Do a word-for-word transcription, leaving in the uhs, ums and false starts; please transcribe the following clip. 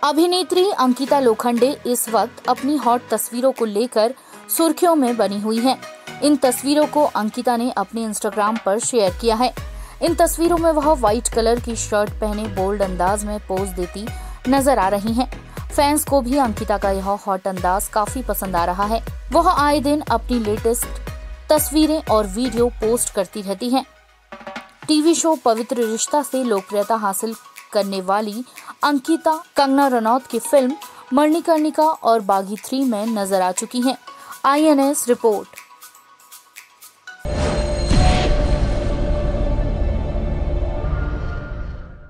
अभिनेत्री अंकिता लोखंडे इस वक्त अपनी हॉट तस्वीरों को लेकर सुर्खियों में बनी हुई हैं। इन तस्वीरों को अंकिता ने अपने इंस्टाग्राम पर शेयर किया है। इन तस्वीरों में वह व्हाइट कलर की शर्ट पहने बोल्ड अंदाज में पोज देती नजर आ रही हैं। फैंस को भी अंकिता का यह हॉट अंदाज काफी पसंद आ रहा है। वह आए दिन अपनी लेटेस्ट तस्वीरें और वीडियो पोस्ट करती रहती हैं। टीवी शो पवित्र रिश्ता से लोकप्रियता हासिल करने वाली अंकिता कंगना रनौत की फिल्म मणिकर्णिका और बागी थ्री में नजर आ चुकी हैं। I N S report.